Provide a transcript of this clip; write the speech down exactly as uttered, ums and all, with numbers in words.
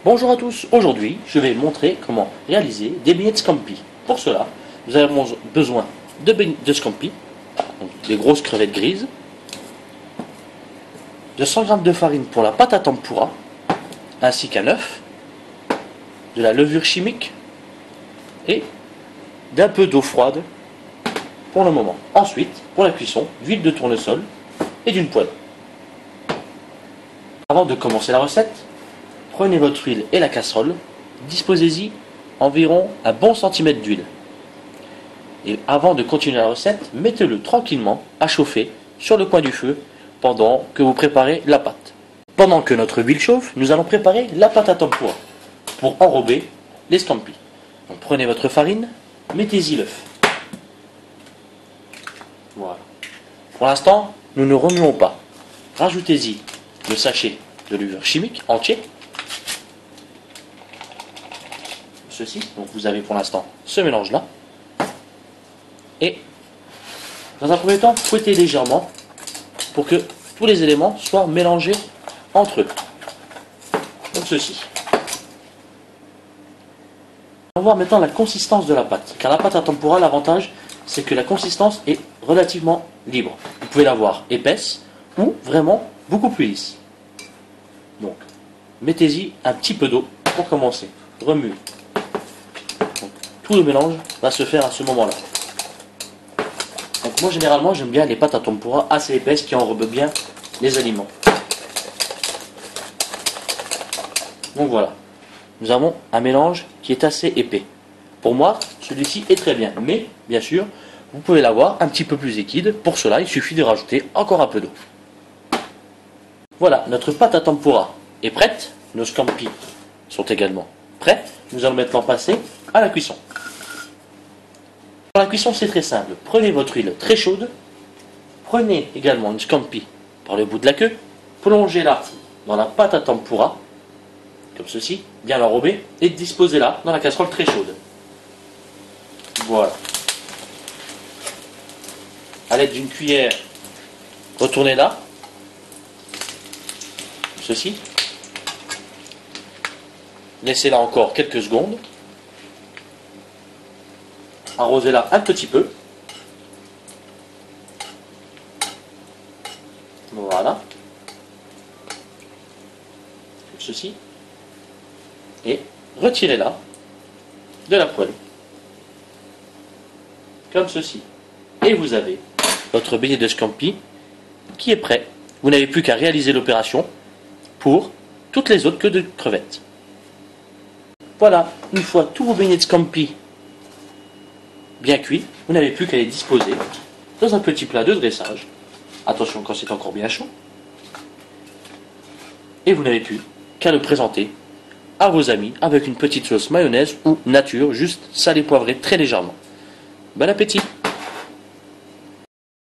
Bonjour à tous, aujourd'hui je vais montrer comment réaliser des beignets de scampi. Pour cela, nous avons besoin de beignets de scampi, donc des grosses crevettes grises, de cent grammes de farine pour la pâte à tempura, ainsi qu'un œuf, de la levure chimique et d'un peu d'eau froide pour le moment. Ensuite, pour la cuisson, d'huile de tournesol et d'une poêle. Avant de commencer la recette, prenez votre huile et la casserole, disposez-y environ un bon centimètre d'huile. Et avant de continuer la recette, mettez-le tranquillement à chauffer sur le coin du feu pendant que vous préparez la pâte. Pendant que notre huile chauffe, nous allons préparer la pâte à tempura pour enrober les scampi. Donc prenez votre farine, mettez-y l'œuf. Voilà. Pour l'instant, nous ne remuons pas. Rajoutez-y le sachet de levure chimique entier. Ceci, donc vous avez pour l'instant ce mélange là, et dans un premier temps fouettez légèrement pour que tous les éléments soient mélangés entre eux, comme ceci. On va voir maintenant la consistance de la pâte, car la pâte à tempura, l'avantage c'est que la consistance est relativement libre. Vous pouvez l'avoir épaisse ou vraiment beaucoup plus lisse. Donc mettez-y un petit peu d'eau pour commencer, remuez. Tout le mélange va se faire à ce moment-là. Donc moi généralement j'aime bien les pâtes à tempura assez épaisses qui enrobent bien les aliments. Donc voilà, nous avons un mélange qui est assez épais. Pour moi, celui-ci est très bien, mais bien sûr, vous pouvez l'avoir un petit peu plus liquide. Pour cela, il suffit de rajouter encore un peu d'eau. Voilà, notre pâte à tempura est prête. Nos scampi sont également prêts. Nous allons maintenant passer à la cuisson. Pour la cuisson, c'est très simple. Prenez votre huile très chaude. Prenez également une scampi par le bout de la queue. Plongez-la dans la pâte à tempura, comme ceci, bien l'enrober, et disposez-la dans la casserole très chaude. Voilà. À l'aide d'une cuillère, retournez-la, comme ceci. Laissez-la encore quelques secondes. Arrosez-la un petit peu. Voilà. Comme ceci. Et retirez-la de la poêle. Comme ceci. Et vous avez votre beignet de scampi qui est prêt. Vous n'avez plus qu'à réaliser l'opération pour toutes les autres queues de crevettes. Voilà, une fois tous vos beignets de scampi bien cuits, vous n'avez plus qu'à les disposer dans un petit plat de dressage. Attention quand c'est encore bien chaud. Et vous n'avez plus qu'à le présenter à vos amis avec une petite sauce mayonnaise ou nature, juste salé poivré très légèrement. Bon appétit!